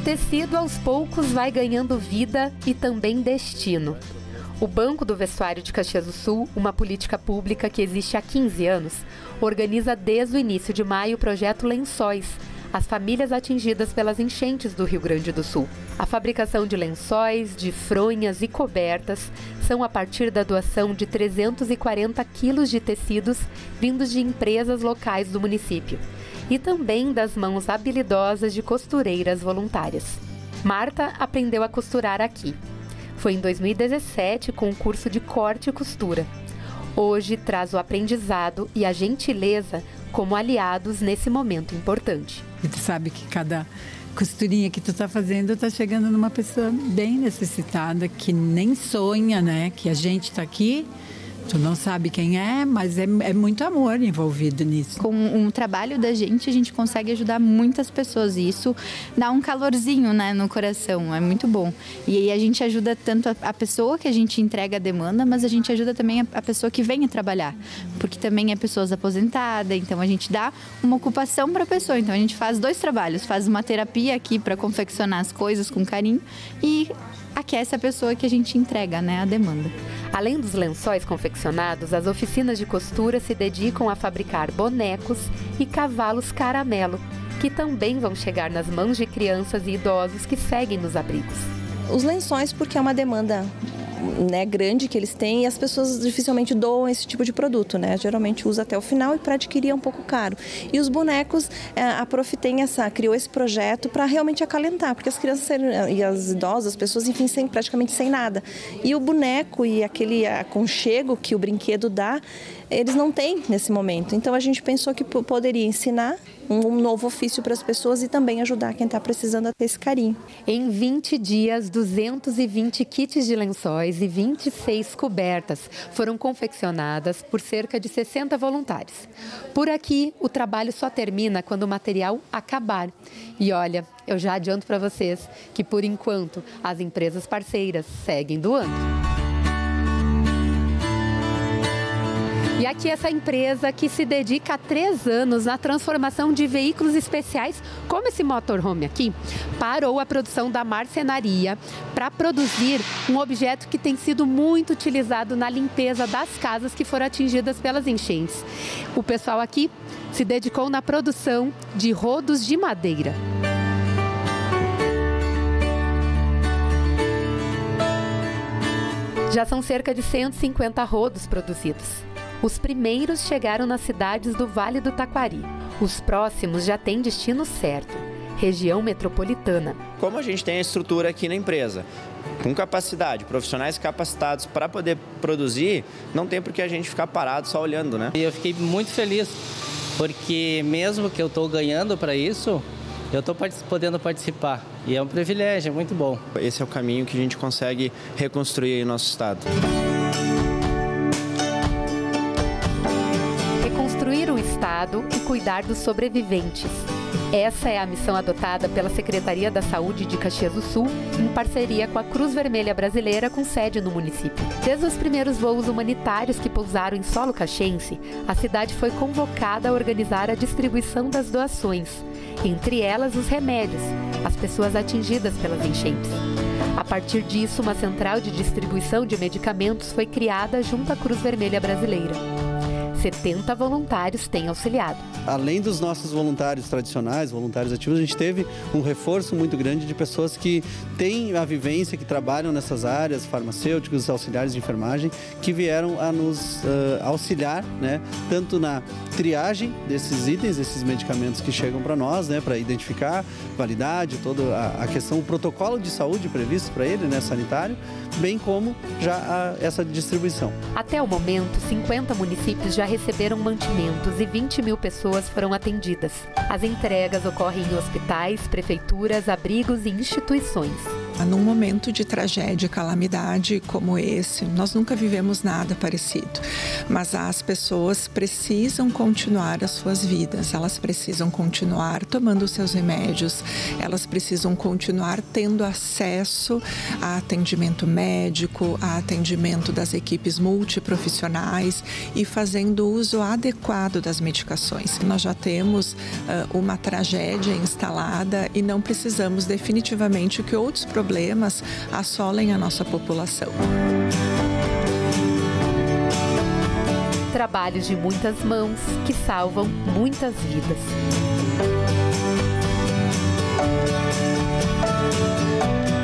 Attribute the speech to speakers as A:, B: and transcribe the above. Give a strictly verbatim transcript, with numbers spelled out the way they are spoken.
A: tecido aos poucos vai ganhando vida e também destino. O Banco do Vestuário de Caxias do Sul, uma política pública que existe há quinze anos, organiza desde o início de maio o projeto Lençóis, as famílias atingidas pelas enchentes do Rio Grande do Sul. A fabricação de lençóis, de fronhas e cobertas são a partir da doação de trezentos e quarenta quilos de tecidos vindos de empresas locais do município e também das mãos habilidosas de costureiras voluntárias. Marta aprendeu a costurar aqui. Foi em dois mil e dezessete com o curso de corte e costura. Hoje traz o aprendizado e a gentileza como aliados nesse momento importante.
B: E tu sabe que cada costurinha que tu tá fazendo tá chegando numa pessoa bem necessitada, que nem sonha, né? Que a gente tá aqui, tu não sabe quem é, mas é, é muito amor envolvido nisso.
C: Com um trabalho da gente, a gente consegue ajudar muitas pessoas e isso dá um calorzinho, né, no coração, é muito bom. E aí a gente ajuda tanto a, a pessoa que a gente entrega a demanda, mas a gente ajuda também a, a pessoa que vem a trabalhar, porque também é pessoas aposentadas, então a gente dá uma ocupação para a pessoa. Então a gente faz dois trabalhos, faz uma terapia aqui para confeccionar as coisas com carinho e aquece a pessoa que a gente entrega, né, a demanda.
A: Além dos lençóis confeccionados, as oficinas de costura se dedicam a fabricar bonecos e cavalos caramelo, que também vão chegar nas mãos de crianças e idosos que seguem nos abrigos.
D: Os lençóis, porque é uma demanda, né, grande que eles têm e as pessoas dificilmente doam esse tipo de produto, né? Geralmente usa até o final e para adquirir é um pouco caro. E os bonecos, a Prof tem essa, criou esse projeto para realmente acalentar, porque as crianças e as idosas, as pessoas, enfim, sem, praticamente sem nada. E o boneco e aquele aconchego que o brinquedo dá, eles não têm nesse momento. Então a gente pensou que poderia ensinar um novo ofício para as pessoas e também ajudar quem está precisando a ter esse carinho.
A: Em vinte dias, duzentos e vinte kits de lençóis e vinte e seis cobertas foram confeccionadas por cerca de sessenta voluntários. Por aqui, o trabalho só termina quando o material acabar. E olha, eu já adianto para vocês que, por enquanto, as empresas parceiras seguem doando. E aqui essa empresa que se dedica há três anos na transformação de veículos especiais, como esse motorhome aqui, parou a produção da marcenaria para produzir um objeto que tem sido muito utilizado na limpeza das casas que foram atingidas pelas enchentes. O pessoal aqui se dedicou na produção de rodos de madeira. Já são cerca de cento e cinquenta rodos produzidos. Os primeiros chegaram nas cidades do Vale do Taquari. Os próximos já têm destino certo, região metropolitana.
E: Como a gente tem a estrutura aqui na empresa, com capacidade, profissionais capacitados para poder produzir, não tem por que a gente ficar parado só olhando, né?
F: E eu fiquei muito feliz, porque mesmo que eu estou ganhando para isso, eu estou podendo participar. E é um privilégio, é muito bom.
E: Esse é o caminho que a gente consegue reconstruir o nosso estado.
A: Reconstruir o estado e cuidar dos sobreviventes. Essa é a missão adotada pela Secretaria da Saúde de Caxias do Sul, em parceria com a Cruz Vermelha Brasileira, com sede no município. Desde os primeiros voos humanitários que pousaram em solo caxiense, a cidade foi convocada a organizar a distribuição das doações, entre elas os remédios, às pessoas atingidas pelas enchentes. A partir disso, uma central de distribuição de medicamentos foi criada junto à Cruz Vermelha Brasileira. setenta voluntários têm auxiliado.
G: Além dos nossos voluntários tradicionais, voluntários ativos, a gente teve um reforço muito grande de pessoas que têm a vivência, que trabalham nessas áreas, farmacêuticos, auxiliares de enfermagem, que vieram a nos uh, auxiliar, né, tanto na triagem desses itens, desses medicamentos que chegam para nós, né, para identificar validade, toda a, a questão, o protocolo de saúde previsto para ele, né, sanitário, bem como já a, essa distribuição.
A: Até o momento, cinquenta municípios já receberam mantimentos e vinte mil pessoas foram atendidas. As entregas ocorrem em hospitais, prefeituras, abrigos e instituições.
H: Num momento de tragédia e calamidade como esse, nós nunca vivemos nada parecido, mas as pessoas precisam continuar as suas vidas, elas precisam continuar tomando os seus remédios, elas precisam continuar tendo acesso a atendimento médico, a atendimento das equipes multiprofissionais e fazendo uso adequado das medicações. Nós já temos uh, uma tragédia instalada e não precisamos definitivamente que outros problemas problemas assolem a nossa população.
A: Trabalhos de muitas mãos que salvam muitas vidas.